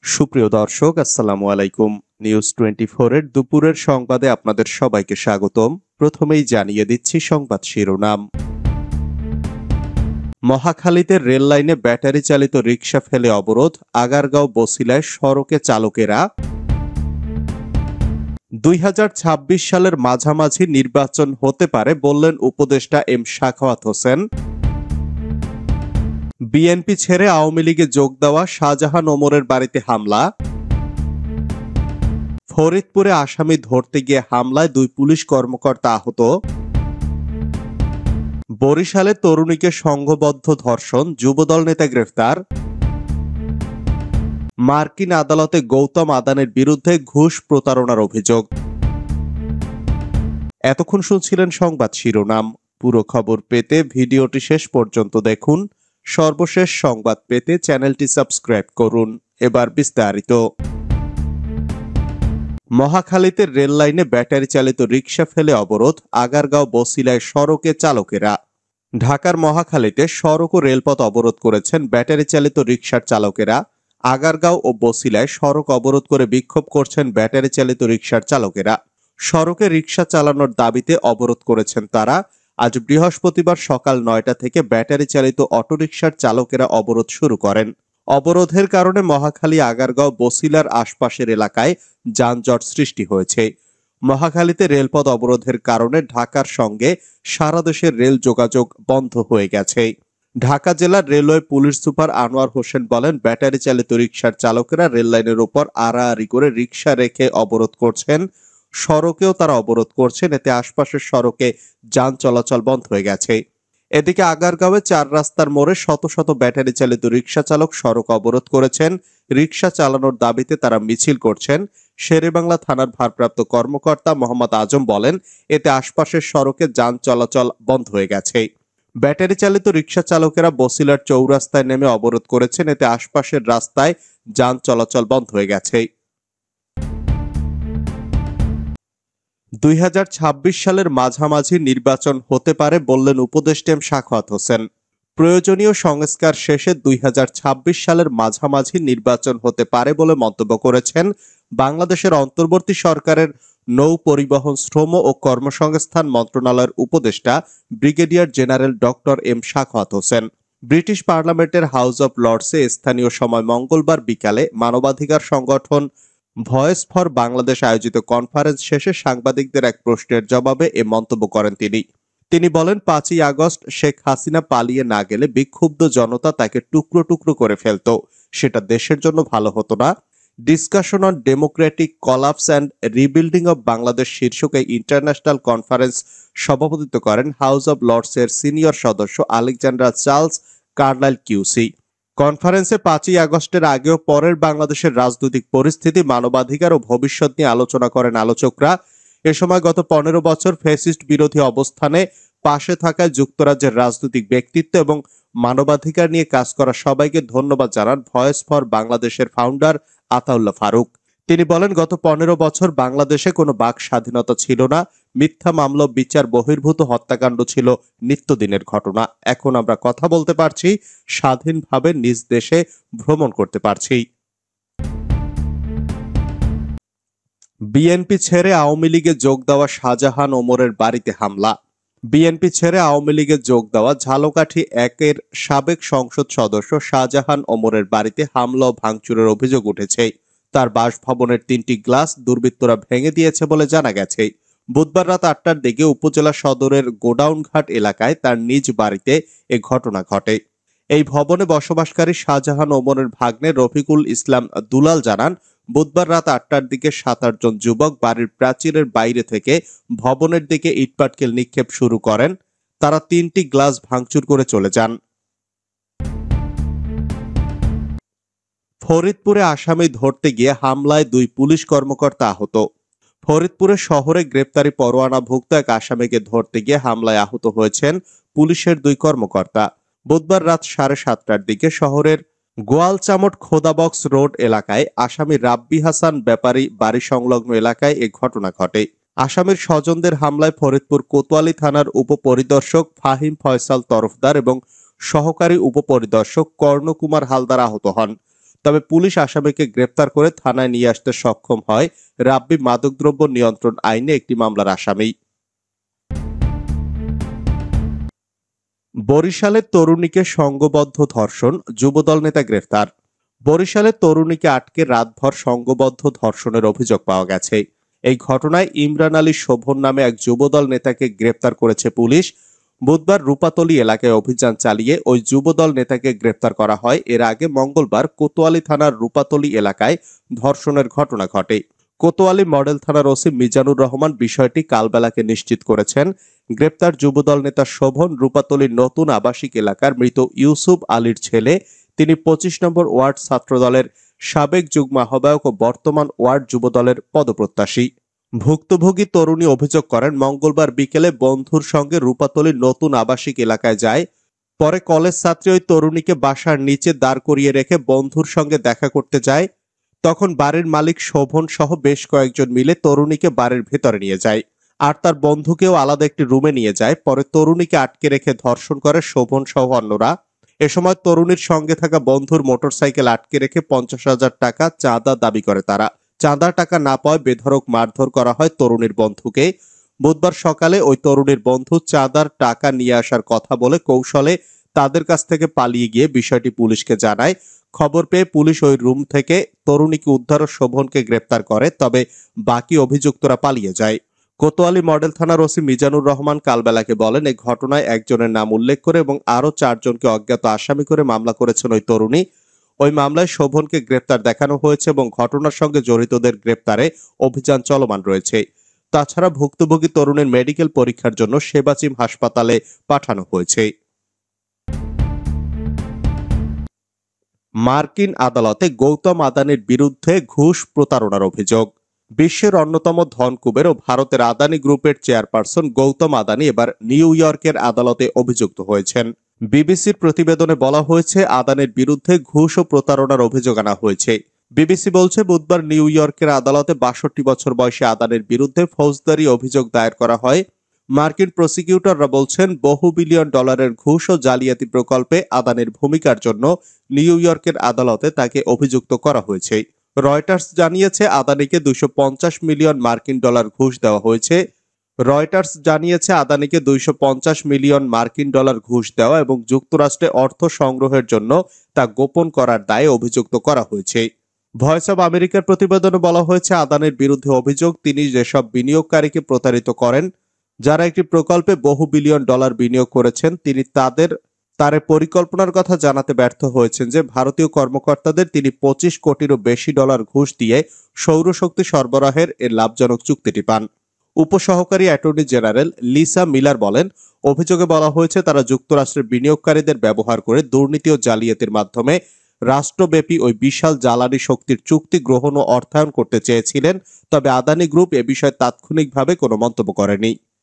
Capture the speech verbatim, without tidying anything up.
সুপ্রিয় দর্শক, আসসালামু আলাইকুম। নিউজ টোয়েন্টি ফোর এর দুপুরের সংবাদে আপনাদের সবাইকে স্বাগতম। প্রথমেই জানিয়ে দিচ্ছি সংবাদ শিরোনাম। মহাখালীতে রেল লাইনে ব্যাটারি চালিত রিকশা ফেলে অবরোধ, আগারগাঁও বছিলায় সড়কে চালকেরা। দুই হাজার ছাব্বিশ সালের মাঝামাঝি নির্বাচন হতে পারে বললেন উপদেষ্টা এম সাখাওয়াত হোসেন। বিএনপি ছেড়ে আওয়ামী লীগে যোগ দেওয়া শাহজাহান ওমরের বাড়িতে হামলা। ফরিদপুরে আসামি ধরতে গিয়ে হামলায় দুই পুলিশ কর্মকর্তা আহত। বরিশালে তরুণীকে সংঘবদ্ধ ধর্ষণ, যুবদল নেতা গ্রেফতার। মার্কিন আদালতে গৌতম আদানের বিরুদ্ধে ঘুষ প্রতারণার অভিযোগ। এতক্ষণ শুনছিলেন সংবাদ শিরোনাম। পুরো খবর পেতে ভিডিওটি শেষ পর্যন্ত দেখুন। সর্বশেষ সংবাদ পেতে চ্যানেলটি সাবস্ক্রাইব করুন। এবার বিস্তারিত। মহাখালীতে রেল লাইনে ব্যাটারি চালিত রিকশা ফেলে অবরোধ, আগারগাঁও বছিলায় সড়কে চালকেরা। ঢাকার মহাখালীতে সড়ক ও রেলপথ অবরোধ করেছেন ব্যাটারি চালিত রিকশার চালকেরা। আগারগাঁও ও বছিলায় সড়ক অবরোধ করে বিক্ষোভ করছেন ব্যাটারি চালিত রিকশার চালকেরা। সড়কে রিকশা চালানোর দাবিতে অবরোধ করেছেন তারা। আজ বৃহস্পতিবার সকাল নয়টা থেকে ব্যাটারি চালিত অটোরিকশার চালকেরা অবরোধ শুরু করেন। অবরোধের কারণে মহাখালী আগারগাঁও বছিলার আশপাশের এলাকায় যানজট সৃষ্টি হয়েছে। মহাখালীতে রেলপথ অবরোধের কারণে ঢাকার সঙ্গে সারা দেশের রেল যোগাযোগ বন্ধ হয়ে গেছে। ঢাকা জেলার railway police super Anwar Hossain বলেন, ব্যাটারি চালিত রিকশার চালকেরা রেল লাইনের উপর আড়াআড়ি করে রিকশা রেখে অবরোধ করছেন। সড়কেও তারা অবরোধ করছেন, এতে আশপাশের সড়কে যান চলাচল বন্ধ হয়ে গেছে। এদিকে আগারগাঁওয়ে চার রাস্তার মোড়ে শত শত ব্যাটারি চালিত রিকশা চালক সড়ক অবরোধ করেছেন। রিকশা চালানোর দাবিতে তারা মিছিল করছেন। শেরেবাংলা থানার ভারপ্রাপ্ত কর্মকর্তা মোহাম্মদ আজম বলেন, এতে আশপাশের সড়কে যান চলাচল বন্ধ হয়ে গেছে। ব্যাটারি চালিত রিকশা চালকেরা বছিলার চৌরাস্তায় নেমে অবরোধ করেছেন, এতে আশপাশের রাস্তায় যান চলাচল বন্ধ হয়ে গেছে। দুই হাজার ছাব্বিশ সালের মাঝামাঝি নির্বাচন হতে পারে বললেন উপদেষ্টা এম সাখাওয়াত হোসেন। প্রয়োজনীয় সংস্কার শেষে দুই হাজার ছাব্বিশ সালের মাঝামাঝি নির্বাচন হতে পারে বলে মন্তব্য করেছেন বাংলাদেশের অন্তর্বর্তী সরকারের নৌ পরিবহন, শ্রম ও কর্মসংস্থান মন্ত্রণালয়ের উপদেষ্টা brigadier general doctor M Sakhawat Hossain British পার্লামেন্টের হাউস অব লর্ডসে স্থানীয় সময় মঙ্গলবার বিকালে মানবাধিকার সংগঠন ভয়েস ফর বাংলাদেশ আয়োজিত কনফারেন্স শেষে সাংবাদিকদের এক প্রশ্নের জবাবে এ মন্তব্য করেন তিনি। তিনি বলেন, পাঁচই আগস্ট শেখ হাসিনা পালিয়ে না গেলে বিক্ষুব্ধ জনতা তাকে টুকরো টুকরো করে ফেলত। সেটা দেশের জন্য ভালো হতো না। Discussion on democratic collapse and rebuilding of Bangladesh শীর্ষক এই ইন্টারন্যাশনাল কনফারেন্স সভাপতিত্ব করেন হাউস অব লর্ডসের সিনিয়র সদস্য আলেকজান্ডার চার্লস কার্লাইল কিউসি। কনফারেন্সে পাঁচই আগস্টের আগেও পরের বাংলাদেশের রাজনৈতিক পরিস্থিতি, মানবাধিকার ও ভবিষ্যৎ নিয়ে আলোচনা করেন আলোচকরা। এ সময় গত পনেরো বছর ফ্যাসিস্ট বিরোধী অবস্থানে পাশে থাকায় যুক্তরাজ্যের রাজনৈতিক ব্যক্তিত্ব এবং মানবাধিকার নিয়ে কাজ করা সবাইকে ধন্যবাদ জানান ভয়েস ফর বাংলাদেশের ফাউন্ডার আতাউল্লাহ ফারুক। তিনি বলেন, গত পনেরো বছর বাংলাদেশে কোনো বাক স্বাধীনতা ছিল না। মিথ্যা মামলা, বিচার বহির্ভূত হত্যাকাণ্ড ছিল নিত্যদিনের ঘটনা। এখন আমরা কথা বলতে পারছি, স্বাধীনভাবে নিজ দেশে ভ্রমণ করতে পারছি। বিএনপি ছেড়ে আওয়ামী লীগে যোগ দেওয়া শাহজাহান ওমরের বাড়িতে হামলা। বিএনপি ছেড়ে আওয়ামী লীগে যোগ দেওয়া ঝালকাঠি একের সাবেক সংসদ সদস্য শাহজাহান ওমরের বাড়িতে হামলা ও ভাঙচুরের অভিযোগ উঠেছে। তার বাসভবনের তিনটি গ্লাস দুর্বৃত্তরা ভেঙে দিয়েছে বলে জানা গেছে। বুধবার রাত আটটার দিকে উপজেলা সদরের গোডাউনঘাট এলাকায় তার নিজ বাড়িতে এ ঘটনা ঘটে। এই ভবনে বসবাসকারী শাহজাহান ওমরের ভাগ্নে রফিকুল ইসলাম দুলাল জানান, বুধবার রাত আটটার দিকে সাত আট জন যুবক বাড়ির প্রাচীরের বাইরে থেকে ভবনের দিকে ইটপাটকেল নিক্ষেপ শুরু করেন। তারা তিনটি গ্লাস ভাঙচুর করে চলে যান। ফরিদপুরে আসামি ধরতে গিয়ে হামলায় দুই পুলিশ কর্মকর্তা আহত। ফরিদপুরে শহরে গ্রেপ্তারি পরোয়ানাভুক্ত এক আসামিকে ধরতে গিয়ে হামলায় আহত হয়েছেন পুলিশের দুই কর্মকর্তা। বুধবার রাত সাড়ে সাতটার দিকে শহরের গোয়ালচামট খোদাবক্স রোড এলাকায় আসামি রাব্বি হাসান ব্যাপারী বাড়ি সংলগ্ন এলাকায় এ ঘটনা ঘটে। আসামির স্বজনদের হামলায় ফরিদপুর কোতোয়ালি থানার উপপরিদর্শক ফাহিম ফয়সাল তরফদার এবং সহকারী উপপরিদর্শক কর্ণকুমার হালদার আহত হন। তবে পুলিশ আসামিকে গ্রেপ্তার করে থানায় নিয়ে আসতে সক্ষম হয়। রাব্বি মাদকদ্রব্য নিয়ন্ত্রণ আইনে একটি মামলার আসামি। বরিশালের তরুণীকে সংঘবদ্ধ ধর্ষণ, যুবদল নেতা গ্রেফতার। বরিশালের তরুণীকে আটকে রাতভর সংঘবদ্ধ ধর্ষণের অভিযোগ পাওয়া গেছে। এই ঘটনায় ইমরান আলী শোভন নামে এক যুবদল নেতাকে গ্রেপ্তার করেছে পুলিশ। বুধবার রূপাতলী এলাকায় অভিযান চালিয়ে ওই যুবদল নেতাকে গ্রেপ্তার করা হয়। এর আগে মঙ্গলবার কোতোয়ালি থানার রূপাতলী এলাকায় ধর্ষণের ঘটনা ঘটে। কোতোয়ালি মডেল থানার ওসি মিজানুর রহমান বিষয়টি কালবেলাকে নিশ্চিত করেছেন। গ্রেপ্তার যুবদল নেতা শোভন রূপাতলীর নতুন আবাসিক এলাকার মৃত ইউসুফ আলীর ছেলে। তিনি পঁচিশ নম্বর ওয়ার্ড ছাত্রদলের সাবেক যুগ্ম আহ্বায়ক ও বর্তমান ওয়ার্ড যুবদলের পদপ্রত্যাশী। ভুক্তভোগী তরুণী অভিযোগ করেন, মঙ্গলবার বিকেলে বন্ধুর সঙ্গে রূপাতলীর নতুন আবাসিক এলাকায় যায়। পরে কলেজ ছাত্রী ওই তরুণীকে বাসার নিচে দাঁড় করিয়ে রেখে বন্ধুর সঙ্গে দেখা করতে যায়। তখন বাড়ির মালিক শোভন সহ বেশ কয়েকজন মিলে তরুণীকে বাড়ির ভেতরে নিয়ে যায় আর তার বন্ধুকেও আলাদা একটি রুমে নিয়ে যায়। পরে তরুণীকে আটকে রেখে ধর্ষণ করে শোভন সহ অন্যরা। এ সময় তরুণীর সঙ্গে থাকা বন্ধুর মোটরসাইকেল আটকে রেখে পঞ্চাশ হাজার টাকা চাঁদা দাবি করে তারা। চাঁদার টাকা না পাওয়ায় বেধড়ক মারধর করা হয় তরুণীর বন্ধুকে। বুধবার সকালে ওই তরুণীর বন্ধু চাঁদার টাকা নিয়ে আসার কথা বলে কৌশলে তাদের কাছ থেকে পালিয়ে গিয়ে বিষয়টি পুলিশকে জানায়। খবর পেয়ে পুলিশ ওই রুম থেকে তরুণীকে উদ্ধার ও শোভনকে গ্রেপ্তার করে, তবে বাকি অভিযুক্তরা পালিয়ে যায়। কোতোয়ালি মডেল থানার ওসি মিজানুর রহমান কালবেলাকে বলেন, এই ঘটনায় একজনের নাম উল্লেখ করে এবং আরও চারজনকে অজ্ঞাত আসামি করে মামলা করেছেন ওই তরুণী। ওই মামলায় শোভনকে গ্রেপ্তার দেখানো হয়েছে এবং ঘটনার সঙ্গে জড়িতদের গ্রেপ্তারে অভিযান চলমান রয়েছে। তাছাড়া ভুক্তভোগী তরুণের মেডিকেল পরীক্ষার জন্য সেবাচিম হাসপাতালে পাঠানো হয়েছে। মার্কিন আদালতে গৌতম আদানির বিরুদ্ধে ঘুষ প্রতারণার অভিযোগ। বিশ্বের অন্যতম ধনকুবের ও ভারতের আদানি গ্রুপের চেয়ারপারসন গৌতম আদানি এবার নিউ ইয়র্কের আদালতে অভিযুক্ত হয়েছেন। বিবিসির প্রতিবেদনে বলা হয়েছে, আদানির বিরুদ্ধে ঘুষ ও প্রতারণার অভিযোগ আনা হয়েছে। বিবিসি বলছে, বুধবার নিউ ইয়র্কের আদালতে বাষট্টি বছর বয়সী আদানির বিরুদ্ধে ফৌজদারি অভিযোগ দায়ের করা হয়। মার্কিন প্রসিকিউটররা বলছেন, বহু বিলিয়ন ডলারের ঘুষ ও জালিয়াতি প্রকল্পে আদানির ভূমিকার জন্য নিউ ইয়র্কের আদালতে তাকে অভিযুক্ত করা হয়েছে। রয়টার্স জানিয়েছে, আদানিকে দুইশো পঞ্চাশ মিলিয়ন মার্কিন ডলার ঘুষ দেওয়া হয়েছে। রয়টার্স জানিয়েছে আদানিকে দুইশো পঞ্চাশ মিলিয়ন মার্কিন ডলার ঘুষ দেওয়া এবং যুক্তরাষ্ট্রে অর্থ সংগ্রহের জন্য তা গোপন করার দায়ে অভিযুক্ত করা হয়েছে। ভয়েস অব আমেরিকার প্রতিবেদনে বলা হয়েছে, আদানির বিরুদ্ধে অভিযোগ, তিনি যেসব বিনিয়োগকারীকে প্রতারিত করেন, যারা একটি প্রকল্পে বহু বিলিয়ন ডলার বিনিয়োগ করেছেন, তিনি তাদের তার পরিকল্পনার কথা জানাতে ব্যর্থ হয়েছেন যে ভারতীয় কর্মকর্তাদের তিনি পঁচিশ কোটিরও বেশি ডলার ঘুষ দিয়ে সৌরশক্তি সরবরাহের এর লাভজনক চুক্তিটি পান। উপসহকারী অ্যাটর্নি জেনারেল লিসা মিলার বলেন, অভিযোগে বলা হয়েছে তারা যুক্তরাষ্ট্রের বিনিয়োগকারীদের ব্যবহার করে দুর্নীতি ও জালিয়াতির মাধ্যমে রাষ্ট্রব্যাপী ওই বিশাল জ্বালানি শক্তির চুক্তি গ্রহণ ও অর্থায়ন করতে চেয়েছিলেন। তবে আদানি গ্রুপ এ বিষয়ে তাৎক্ষণিকভাবে কোনো মন্তব্য করেনি।